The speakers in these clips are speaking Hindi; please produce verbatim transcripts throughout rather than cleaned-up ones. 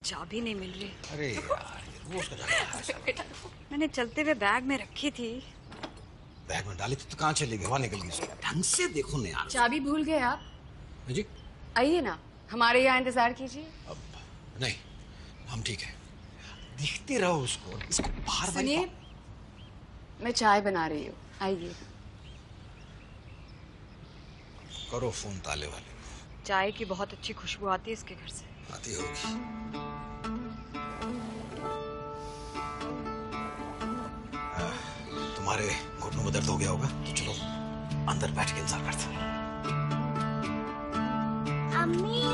चाबी नहीं मिल रही। अरे यार, रोज का झगड़ा। मैंने चलते हुए बैग में रखी थी। बैग में डाली थी तो कहाँ चली गई? हवा निकल गई। ढंग से देखो ना यार। चाबी भूल गए आप? जी आइए ना, हमारे यहाँ इंतजार कीजिए। अब नहीं, हम ठीक है। देखते रहो उसको, इसको बाहर बाहर। सुनिए, मैं चाय बना रही हूँ, आइए। करो फोन ताले वाले। चाय की बहुत अच्छी खुशबू आती है इसके घर से। आती होगी। तुम्हारे घुटनों में दर्द हो गया होगा तो चलो अंदर बैठ के इंतजार करते हैं। अम्मी,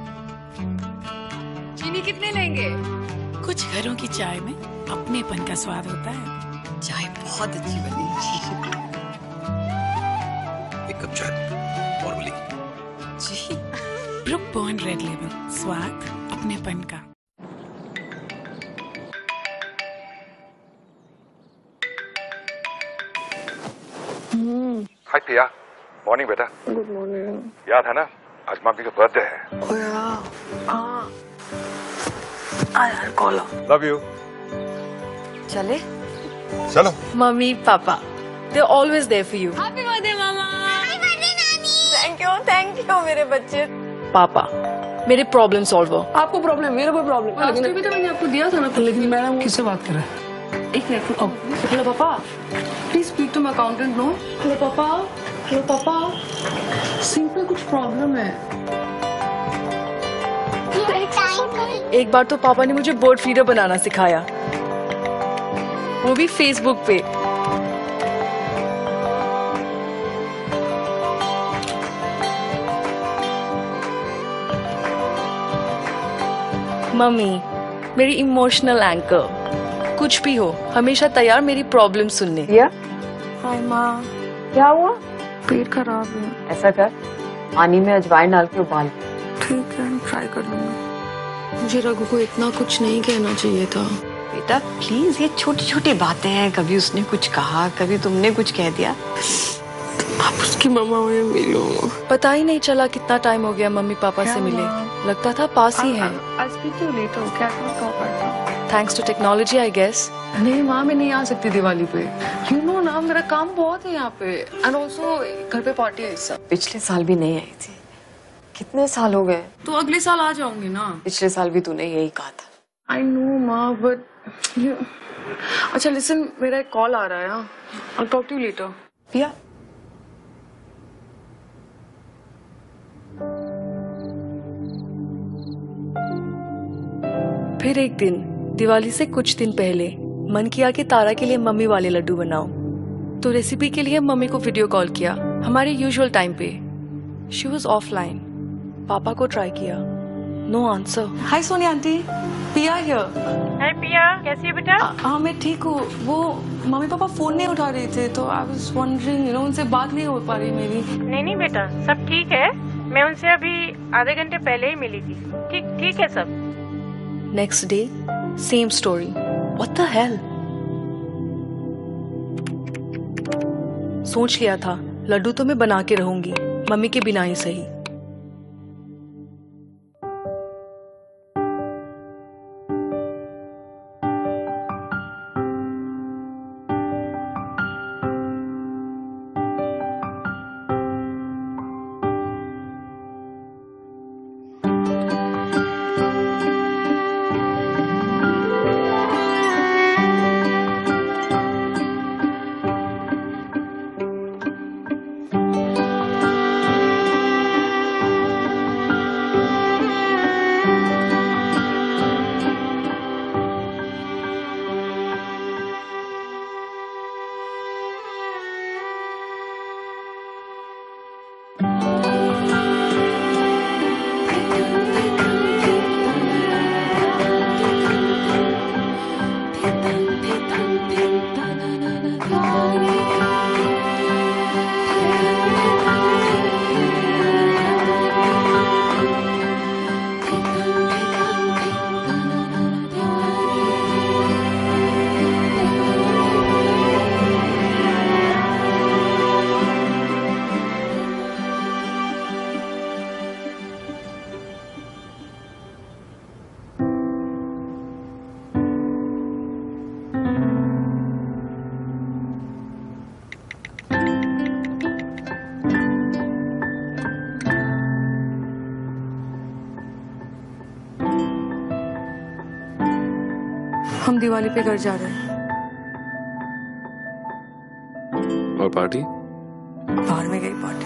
चीनी कितने लेंगे? कुछ घरों की चाय में अपनेपन का स्वाद होता है। चाय बहुत अच्छी बनी है। एक कप चाय और मिलेगी। जी। ब्रुक बॉन्ड रेड लेबल, स्वाद अपनेपन का। हाय पिया, मॉर्निंग बेटा। Good morning. याद है ना, आज मम्मी का बर्थडे है। ओह यार, हाँ। आ यार, कॉल। Love you. चले? चलो। Mummy papa, they're always there for you. Happy birthday मामा। हैप्पी बर्थडे नानी। थैंक यू, थैंक यू मेरे बच्चे। पापा मेरे प्रॉब्लम सॉल्वर। आपको प्रॉब्लम, मेरा कोई प्रॉब्लम। लास्ट भी तो मैंने आपको दिया था ना। लेकिन मैडम किससे बात कर रहे हैं? एक मिनट। हेलो पापा, please speak to my accountant. No. Hello पापा, हेलो पापा, सिंक में कुछ प्रॉब्लम है। एक बार तो पापा ने मुझे बर्ड फीडर बनाना सिखाया, वो भी फेसबुक पे। मम्मी मेरी इमोशनल एंकर, कुछ भी हो हमेशा तैयार मेरी प्रॉब्लम सुनने। या? हाय माँ। क्या हुआ? पेट खराब है। ऐसा कर, पानी में अजवाइन डाल के उबाल। ठीक है, ट्राई कर लूंगी। मुझे रघु को इतना कुछ नहीं कहना चाहिए था। बेटा प्लीज, ये छोटी छोटी बातें हैं। कभी उसने कुछ कहा, कभी तुमने कुछ कह दिया। आप उसकी मम्मा में मिलो। पता ही नहीं चला कितना टाइम हो गया मम्मी पापा से मिले। लगता था पास ही हैं। Thanks to technology I guess. नहीं माँ, मैं नहीं आ सकती दिवाली पे। यू नो ना, मेरा काम बहुत है यहाँ पे। एंड ऑल्सो घर पे पार्टी है इस साल। पिछले साल भी नहीं आई थी। कितने साल हो गए? तो अगले साल आ जाऊंगी ना। पिछले साल भी तूने यही कहा था। आई नो माँ, बट यू। अच्छा लिसन, मेरा एक कॉल आ रहा है। I talk to you later. Piya, फिर एक दिन दिवाली से कुछ दिन पहले मन किया कि तारा के लिए मम्मी वाले लड्डू बनाओ। तो रेसिपी के लिए मम्मी को वीडियो कॉल किया हमारे यूजुअल टाइम पे। She was offline. पापा को ट्राई किया, no answer. Hi Sonia aunty, Piya here. Hi Piya, कैसी है बेटा? हाँ मैं ठीक हूँ। वो मम्मी पापा फोन नहीं उठा रहे थे तो I was wondering, you know, उनसे बात नहीं हो पा रही मेरी। नहीं नहीं बेटा, सब ठीक है। मैं उनसे अभी आधे घंटे पहले ही मिली थी। ठीक ठीक है सब। Next day same story. What the hell. सोच लिया था लड्डू तो मैं बना के रहूंगी, मम्मी के बिना ही सही। हम दिवाली पे घर जा रहे हैं। और पार्टी? बाहर में गई पार्टी।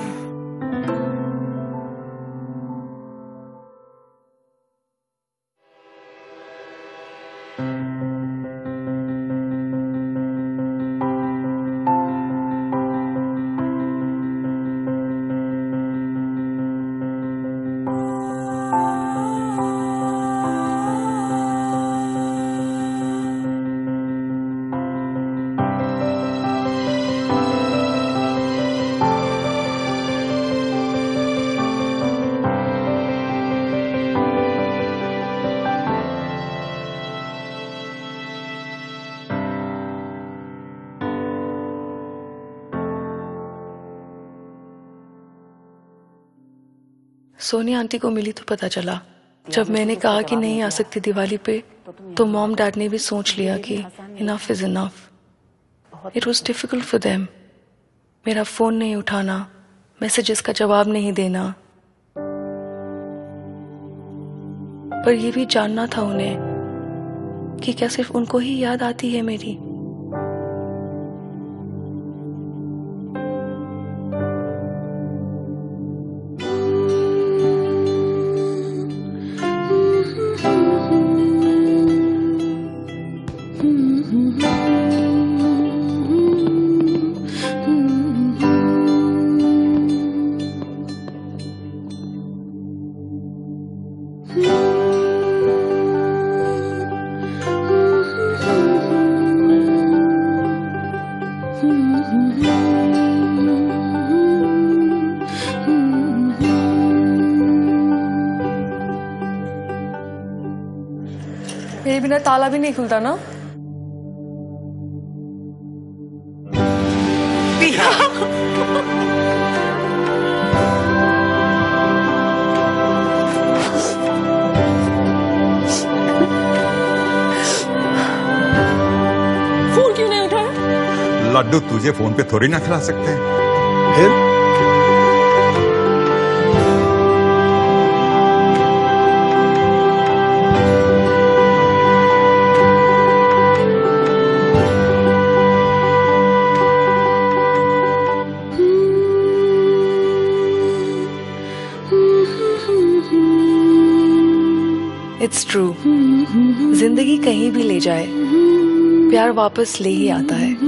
सोनिया आंटी को मिली तो पता चला, जब मैंने कहा कि नहीं आ सकती दिवाली पे, तो मॉम डैड ने भी सोच लिया कि enough is enough. It was difficult for them. मेरा फोन नहीं उठाना, मैसेजेस का जवाब नहीं देना, पर ये भी जानना था उन्हें कि क्या सिर्फ उनको ही याद आती है मेरी। मेरे बिना ताला भी नहीं खुलता ना। फोन क्यों नहीं उठाया? लड्डू तुझे फोन पे थोड़ी ना खिला सकते हैं। फिर इट्स ट्रू, जिंदगी कहीं भी ले जाए, प्यार वापस ले ही आता है।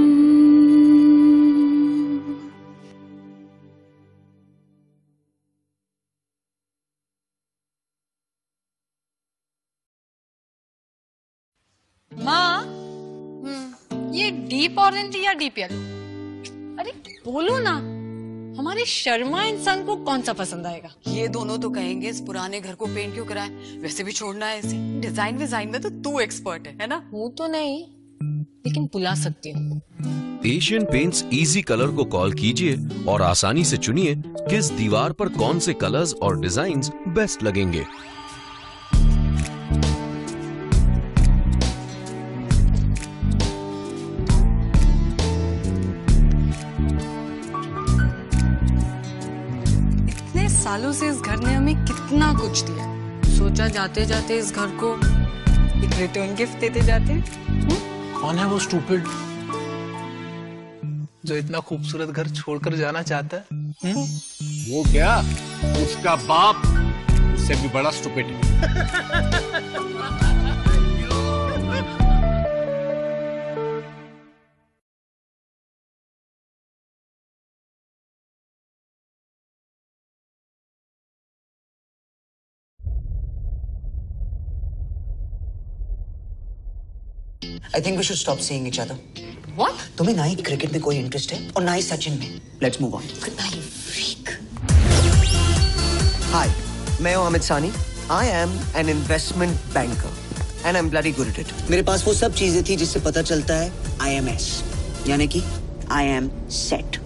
माँ, ये डीप ऑरेंज या डीप येलो? अरे बोलो ना, हमारे शर्मा इंसान को कौन सा पसंद आएगा? ये दोनों तो कहेंगे इस पुराने घर को पेंट क्यों कराएं, वैसे भी छोड़ना है इसे। डिजाइन विजाइन में तो तू एक्सपर्ट है, है ना? हूँ तो नहीं, लेकिन बुला सकती हूँ। एशियन पेंट्स इजी कलर को कॉल कीजिए और आसानी से चुनिए किस दीवार पर कौन से कलर्स और डिजाइन्स बेस्ट लगेंगे। सालों से इस घर ने हमें कितना कुछ दिया, सोचा जाते जाते इस घर को एक रिटर्न गिफ्ट देते जाते। कौन है वो स्टूपिड जो इतना खूबसूरत घर छोड़कर जाना चाहता है? हुँ? वो क्या, उसका बाप उससे भी बड़ा स्टूपिड है। I think we should stop seeing each other. What? तुम्हें ना ही क्रिकेट में कोई इंटरेस्ट है और ना ही सचिन में। Let's move on. Goodbye, freak. Hi, मैं हूँ अमित सानी. I am an investment banker and I'm bloody good at it. मेरे पास वो सब चीजें थी जिससे पता चलता है I M S, यानी कि I am set.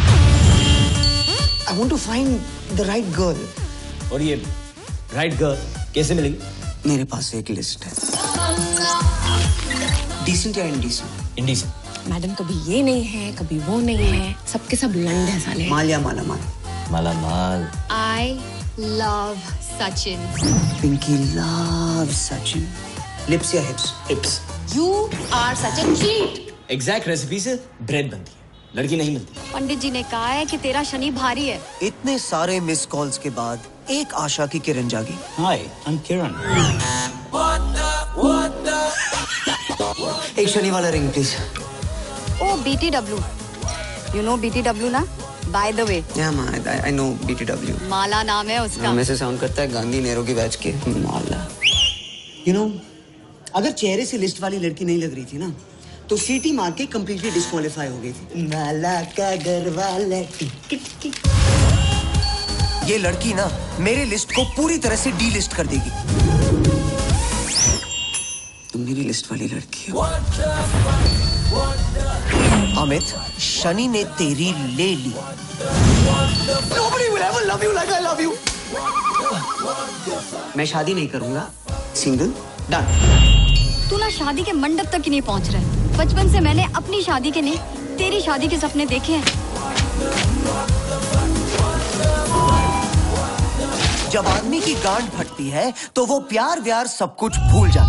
I want to find the right girl. और ये right girl कैसे मिलेगी? मेरे पास एक लिस्ट है. Decent या indecent? Indecent. मैडम कभी ये नहीं है, कभी वो नहीं है, सबके सब लंड है साले। माल या माला माल? माला माल। I love Sachin. Pinky loves Sachin. Lips या hips? Hips. You are such a cheat. Exact recipe से ब्रेड बनती है, लड़की नहीं मिलती। पंडित जी ने कहा है कि तेरा शनि भारी है। इतने सारे मिस कॉल्स के बाद एक आशा की किरण जागी। Hi, I am Kiran. एक शनि वाला ring please. Oh B T W. You know B T W ना? By the way. Yeah, ma, I, I know B T W. Mala नाम है उसका। नाम से साउंड करता है गांधी नेहरू की बैच के। माला। You know, अगर चेहरे से लिस्ट वाली लड़की नहीं लग रही थी ना, तो सीटी मार के कंप्लीटली डिस्क्वालीफाई हो गई थी। माला का घर वाला टिक। ये लड़की ना मेरे लिस्ट को पूरी तरह से डी लिस्ट कर देगी। तुम मेरी लिस्ट वाली लड़की हो। अमित, शनि ने तेरी ले ली। Nobody will ever love you like I love you. मैं शादी नहीं करूंगा। Single done. तू ना शादी के मंडप तक ही नहीं पहुंच रहा है। बचपन से मैंने अपनी शादी के नहीं, तेरी शादी के सपने देखे हैं। जब आदमी की गांड फटती है तो वो प्यार व्यार सब कुछ भूल जाता है।